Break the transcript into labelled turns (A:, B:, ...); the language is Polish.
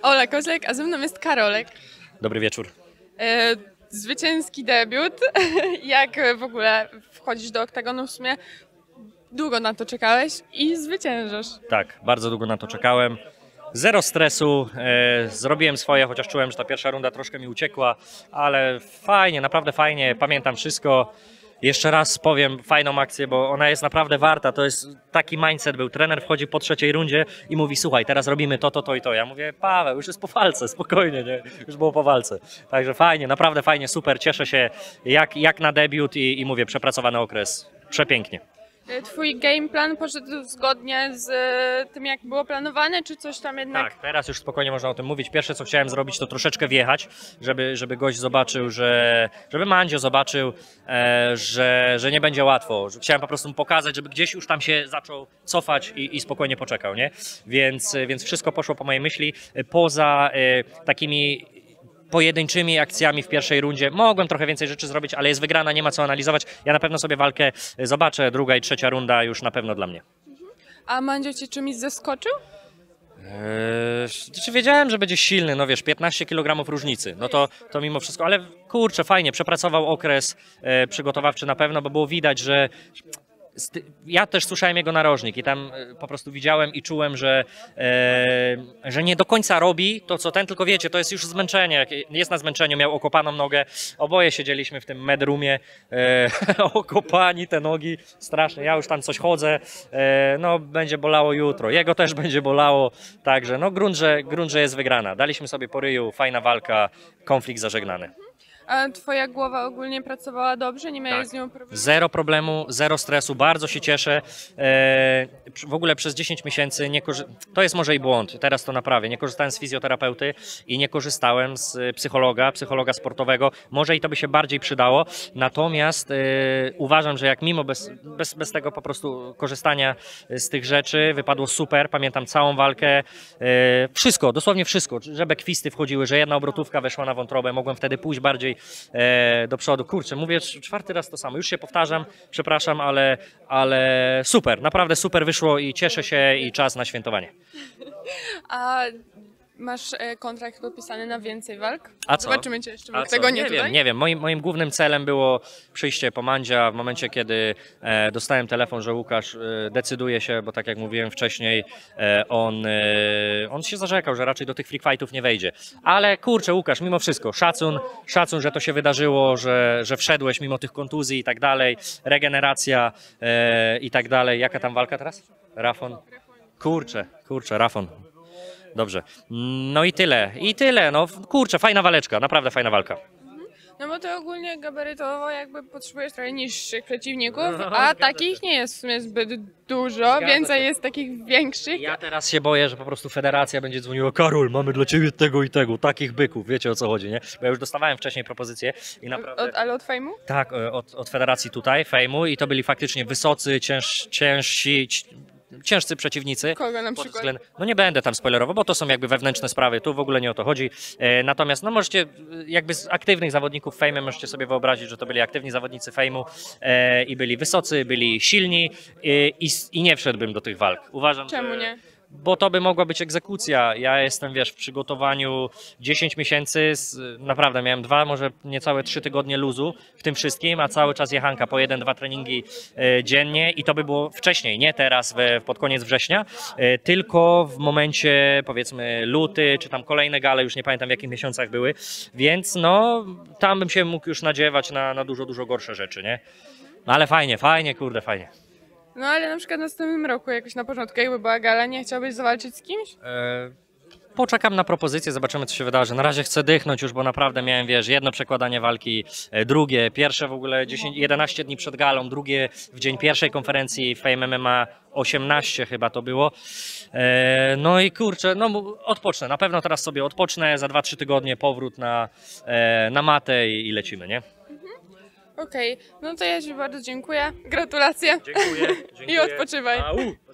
A: Ola Kozlek, a ze mną jest Karolek.
B: Dobry wieczór.
A: Zwycięski debiut. Jak w ogóle wchodzisz do oktagonu? W sumie długo na to czekałeś i zwyciężasz.
B: Tak, bardzo długo na to czekałem. Zero stresu, zrobiłem swoje, chociaż czułem, że ta pierwsza runda troszkę mi uciekła, ale fajnie, naprawdę fajnie, pamiętam wszystko. Jeszcze raz powiem fajną akcję, bo ona jest naprawdę warta, to jest taki mindset był. Trener wchodzi po trzeciej rundzie i mówi: słuchaj, teraz robimy to i to. Ja mówię: Paweł, już jest po walce, spokojnie, nie? Już było po walce. Także fajnie, naprawdę fajnie, super, cieszę się jak na debiut i mówię, przepracowany okres, przepięknie.
A: Twój game plan poszedł zgodnie z tym, jak było planowane, czy coś tam jednak...
B: Tak, teraz już spokojnie można o tym mówić. Pierwsze, co chciałem zrobić, to troszeczkę wjechać, żeby gość zobaczył, żeby Mandzio zobaczył, że nie będzie łatwo. Chciałem po prostu mu pokazać, żeby gdzieś już tam się zaczął cofać i spokojnie poczekał, nie? Więc wszystko poszło po mojej myśli. Poza takimi pojedynczymi akcjami w pierwszej rundzie mogłem trochę więcej rzeczy zrobić, ale jest wygrana, nie ma co analizować. Ja na pewno sobie walkę zobaczę, druga i trzecia runda już na pewno dla mnie.
A: A Mandzio cię czymś zaskoczył?
B: Czy wiedziałem, że będzie silny, no wiesz, 15 kg różnicy, no to mimo wszystko, ale kurczę, fajnie, przepracował okres przygotowawczy na pewno, bo było widać, że ja też słyszałem jego narożnik i tam po prostu widziałem i czułem, że nie do końca robi to, co ten, tylko wiecie, to jest już zmęczenie, jest na zmęczeniu, miał okopaną nogę, oboje siedzieliśmy w tym medroomie, okopani te nogi, strasznie, ja już tam coś chodzę, no będzie bolało jutro, jego też będzie bolało, także no grunt, że jest wygrana, daliśmy sobie po ryju, fajna walka, konflikt zażegnany.
A: A twoja głowa ogólnie pracowała dobrze? Nie miałeś
B: Tak.
A: z nią problemu?
B: Zero problemu, zero stresu, bardzo się cieszę. W ogóle przez 10 miesięcy to jest może i błąd, teraz to naprawię. Nie korzystałem z fizjoterapeuty i nie korzystałem z psychologa sportowego. Może i to by się bardziej przydało, natomiast uważam, że jak mimo bez tego po prostu korzystania z tych rzeczy wypadło super. Pamiętam całą walkę, wszystko, dosłownie wszystko, że bekwisty wchodziły, że jedna obrotówka weszła na wątrobę, mogłem wtedy pójść bardziej do przodu. Kurczę, mówię czwarty raz to samo. Już się powtarzam, przepraszam, ale super, naprawdę super wyszło i cieszę się i czas na świętowanie.
A: A masz kontrakt podpisany na więcej walk?
B: A co?
A: Zobaczymy cię jeszcze, bo
B: A co?
A: tego nie
B: Nie
A: tutaj.
B: wiem, nie wiem. Moim głównym celem było przyjście po Mandzia w momencie, kiedy dostałem telefon, że Łukasz decyduje się, bo tak jak mówiłem wcześniej, on się zarzekał, że raczej do tych freak fightów nie wejdzie. Ale kurczę, Łukasz, mimo wszystko, szacun, że to się wydarzyło, że wszedłeś mimo tych kontuzji i tak dalej, regeneracja i tak dalej. Jaka tam walka teraz? Rafon? Kurczę, Rafon. Dobrze. No i tyle. No kurczę, fajna waleczka, naprawdę fajna walka.
A: No bo ty ogólnie gabarytowo jakby potrzebujesz trochę niższych przeciwników,
B: No,
A: a takich nie jest w sumie zbyt dużo,
B: Zgadza
A: więcej
B: się.
A: jest takich większych.
B: Ja teraz się boję, że po prostu federacja będzie dzwoniła: Karol, mamy dla ciebie tego i tego, takich byków, wiecie o co chodzi, nie? Bo ja już dostawałem wcześniej propozycje i naprawdę...
A: Ale od fejmu?
B: Tak, od federacji tutaj, fejmu, i to byli faktycznie wysocy, ciężcy przeciwnicy.
A: Kogo na przykład?
B: No nie będę tam spoilerował, bo to są jakby wewnętrzne sprawy, tu w ogóle nie o to chodzi. Natomiast no możecie, jakby z aktywnych zawodników Fejmu możecie sobie wyobrazić, że to byli aktywni zawodnicy Fejmu i byli wysocy, byli silni i nie wszedłbym do tych walk. Uważam,
A: Czemu
B: że...
A: nie?
B: Bo to by mogła być egzekucja. Ja jestem, wiesz, w przygotowaniu 10 miesięcy, naprawdę miałem 2, może niecałe 3 tygodnie luzu w tym wszystkim, a cały czas jechanka po 1-2 treningi dziennie i to by było wcześniej, nie teraz pod koniec września, tylko w momencie, powiedzmy, luty, czy tam kolejne gale, już nie pamiętam w jakich miesiącach były, więc no tam bym się mógł już nadziewać na dużo gorsze rzeczy, nie? No ale fajnie, kurde, fajnie.
A: No ale na przykład w następnym roku, jakoś na początku, jakby była gala, nie chciałbyś zawalczyć z kimś?
B: Poczekam na propozycję, zobaczymy, co się wydarzy. Na razie chcę dychnąć już, bo naprawdę miałem, wiesz, jedno przekładanie walki, drugie, pierwsze w ogóle 11 dni przed galą, drugie w dzień pierwszej konferencji Fame MMA 18 chyba to było. No i kurczę, no odpocznę, na pewno teraz sobie odpocznę, za 2-3 tygodnie powrót na matę i lecimy, nie?
A: Okej, no to ja ci bardzo dziękuję, gratulacje.
B: Dziękuję.
A: I odpoczywaj.
B: Au.